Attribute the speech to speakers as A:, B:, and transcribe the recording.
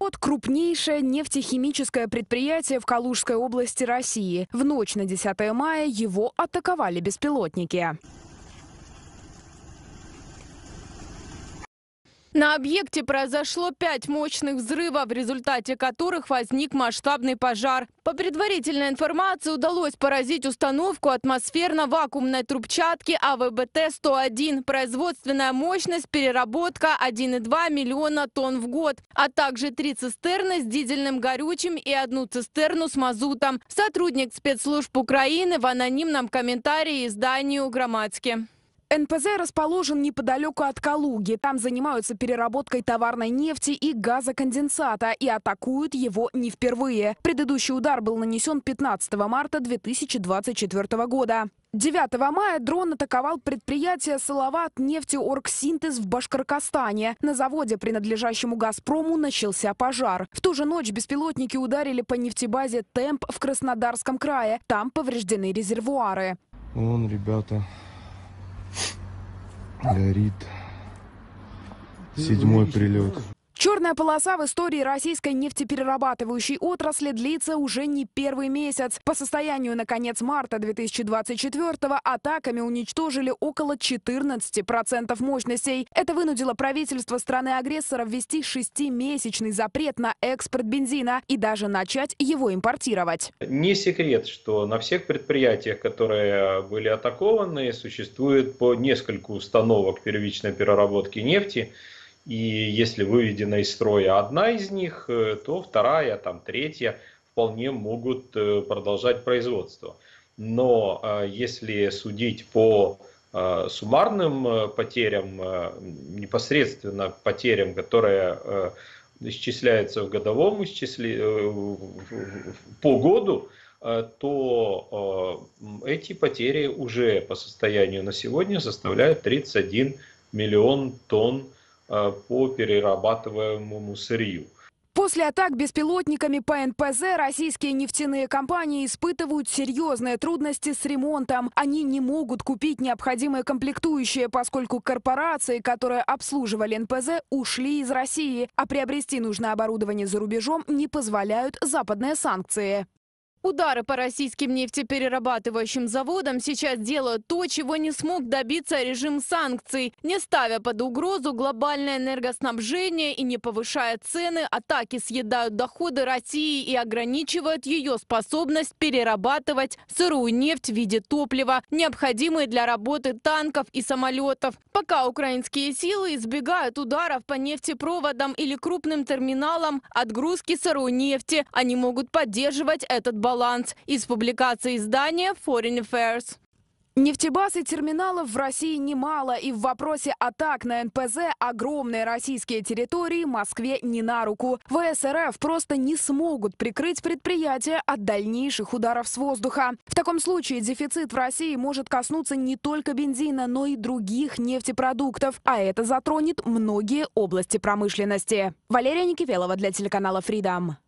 A: Вот крупнейшее нефтехимическое предприятие в Калужской области России. В ночь на 10 мая его атаковали беспилотники.
B: На объекте произошло 5 мощных взрывов, в результате которых возник масштабный пожар. По предварительной информации удалось поразить установку атмосферно-вакуумной трубчатки АВБТ-101. Производственная мощность переработка 1,2 миллиона тонн в год, а также 3 цистерны с дизельным горючим и 1 цистерну с мазутом. Сотрудник спецслужб Украины в анонимном комментарии изданию «Громадски».
A: НПЗ расположен неподалеку от Калуги. Там занимаются переработкой товарной нефти и газоконденсата и атакуют его не впервые. Предыдущий удар был нанесен 15 марта 2024 года. 9 мая дрон атаковал предприятие «Салават нефтеоргсинтез» в Башкортостане. На заводе, принадлежащему «Газпрому», начался пожар. В ту же ночь беспилотники ударили по нефтебазе «Темп» в Краснодарском крае. Там повреждены резервуары.
C: Вон, ребята, горит. 7-й прилет.
A: Черная полоса в истории российской нефтеперерабатывающей отрасли длится уже не первый месяц. По состоянию на конец марта 2024-го атаками уничтожили около 14% мощностей. Это вынудило правительство страны-агрессора ввести 6-месячный запрет на экспорт бензина и даже начать его импортировать.
D: Не секрет, что на всех предприятиях, которые были атакованы, существует по несколько установок первичной переработки нефти. И если выведена из строя одна из них, то вторая, третья вполне могут продолжать производство. Но если судить по суммарным потерям, непосредственно потерям, которые исчисляются в годовом по году, то эти потери уже по состоянию на сегодня составляют 31 миллион тонн по перерабатываемому сырью.
A: После атак беспилотниками по НПЗ российские нефтяные компании испытывают серьезные трудности с ремонтом. Они не могут купить необходимые комплектующие, поскольку корпорации, которые обслуживали НПЗ, ушли из России, а приобрести нужное оборудование за рубежом не позволяют западные санкции.
B: Удары по российским нефтеперерабатывающим заводам сейчас делают то, чего не смог добиться режим санкций. Не ставя под угрозу глобальное энергоснабжение и не повышая цены, атаки съедают доходы России и ограничивают ее способность перерабатывать сырую нефть в виде топлива, необходимой для работы танков и самолетов. Пока украинские силы избегают ударов по нефтепроводам или крупным терминалам отгрузки сырой нефти, они могут поддерживать этот баланс. Из публикации издания Foreign Affairs.
A: Нефтебаз и терминалов в России немало, и в вопросе атак на НПЗ огромные российские территории Москве не на руку. ВС РФ просто не смогут прикрыть предприятия от дальнейших ударов с воздуха. В таком случае дефицит в России может коснуться не только бензина, но и других нефтепродуктов, а это затронет многие области промышленности. Валерия Никифелова для телеканала Freedom.